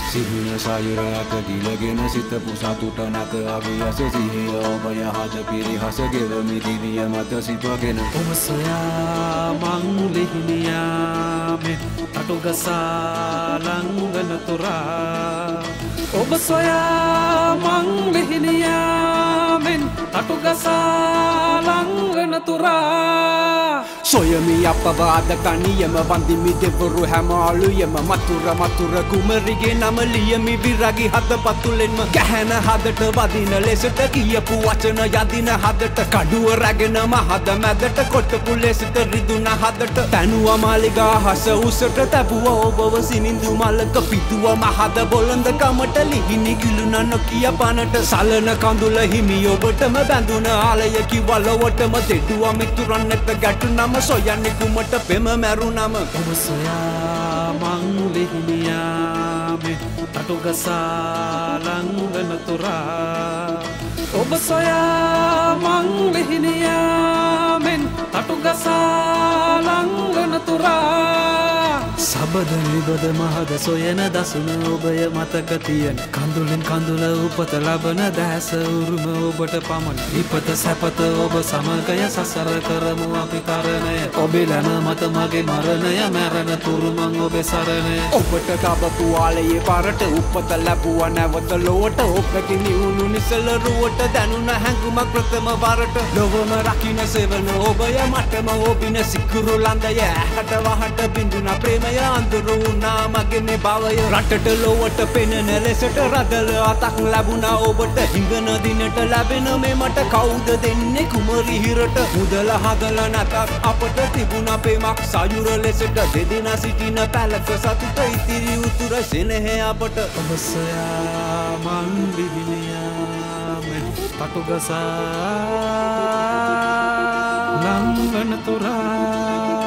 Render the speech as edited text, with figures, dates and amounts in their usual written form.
සිහින සයුරයක ගිලගෙන සිත පුසතුට නැත අවියස සිහිය ඔබය හද පිරිහස ගෙවමි දිවිය මත සිපගෙන ඔබ සොයා මං ලිහිණියාමෙ අටුගසා ලංගන තුරා ඔබ සොයා මං ලිහිණියාමෙන් අටුගසා ලංගන තුරා සොයමි අපවාද කනියම වන්දිමි දෙවරු හැම අලුයම මතුර කුමරිගේ නම ලියමි විරගි හද පතුලෙන්ම ගැහැන හදට වදින ලෙසට කියපු වචන යදින හදට කඩුව රැගෙන මහද මැදට කොටපු ලෙසට රිදුන හදට තැනුව මාලිගා හස උසට තැබුව ඔබව සිනිඳු මලක පිතුව මහද බොළඳ කමට ලිහිණි ගිලුන නොකිය පනට සලන කඳුල හිමි ඔබටම බැඳුන ආලයකි වලවටම දෙඩුව මිතුරන්නට ගැටුනම සොයන්නේ කුමට පෙම මැරුණම ඔබ සොයා මං ලිහිණියාමෙ අටුගසා ලංගන තුරා ඔබ සොයා මං ලිහිණියාමෙන් අටුගසා ලංගන තුරා සබද නිබද මහද සොයන දසුන ඔබය මතක තියෙන කඳුලින් කඳුල උපත ලබන දැස උරුම ඔබට පමණ විපත සැපත ඔබ සමගය සසර කරමු අපි තරණය ඔබේ ලැන මත මගේ මරණය මැරෙන තුරුමං ඔබේ සරණය ඔබට තබපු ආලයේ පාරට උපත ලැබුවා නැවත ලොවට ඔබට නිවුණු නිසල රුවට දැනුණ හැඟුමක් ප්‍රථම වරට ලොවම රකින්න සෙවන ඔබය මටම ඔබින සිකුරු ලන්දය ඇහැට වහට බිඳුන ප්‍රේමය අඳුරු වුණා මගේ මේ භවය රටට ලොවට පෙනෙන ලෙසට රදල අතක් ලැබුණා ඔබට හිඟන දිනට ලැබෙන මේ මට කවුද දෙන්නේ කුමරි හිරට මුදල හදලා නැතත් අපට තිබුණ පෙමක් සයුර ලෙසට දෙදෙනා සිටින පැලක සතුට ඉතිරි උතුර සෙනෙහ අපට ඔබ සොයා මං ලිහිණියාමෙන් අටුගසා ලංගන තුරා